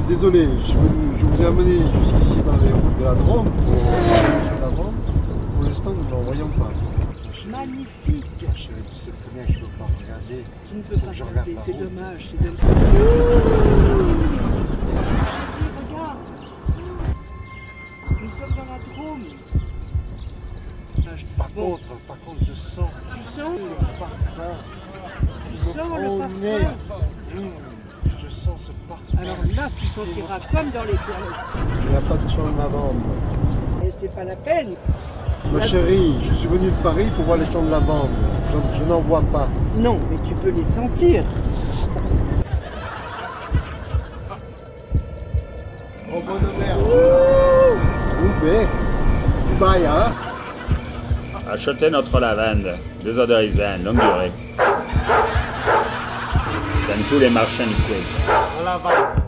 désolé, je vous ai amené jusqu'ici dans les routes de la Drôme. Pour l'instant, nous n'en voyons pas. Magnifique. Je sais très bien que je ne peux pas regarder. Tu ne peux pas regarder, c'est dommage, c'est dommage. Chérie, regarde. Nous sommes dans la Drôme. Par contre, je sens. Tu sens Ce parfum. Tu sens le parfum. Je sens ce parfum. Alors là, tu sentiras comme dans les toilettes. Il n'y a pas de champs de lavande. Et c'est pas la peine. Ma chérie, je suis venu de Paris pour voir les champs de lavande. Je n'en vois pas. Non, mais tu peux les sentir. Oh, bonne mère. Oubé. Bye, hein. Achetez notre lavande, désodorisant, longue durée. Dans tous les marchands du coin. En lavande.